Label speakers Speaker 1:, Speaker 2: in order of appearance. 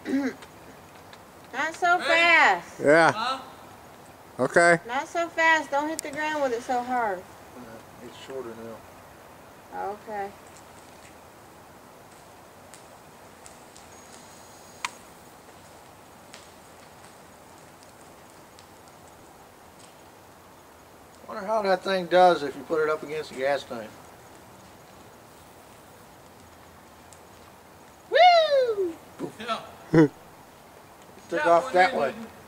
Speaker 1: Not so fast.
Speaker 2: Yeah.
Speaker 3: Huh?
Speaker 2: Okay.
Speaker 1: Not so fast. Don't hit the ground with it so hard.
Speaker 4: It's shorter now.
Speaker 1: Okay.
Speaker 4: I wonder how that thing does if you put it up against the gas tank.
Speaker 1: Woo!
Speaker 3: Yeah.
Speaker 4: Took off that way.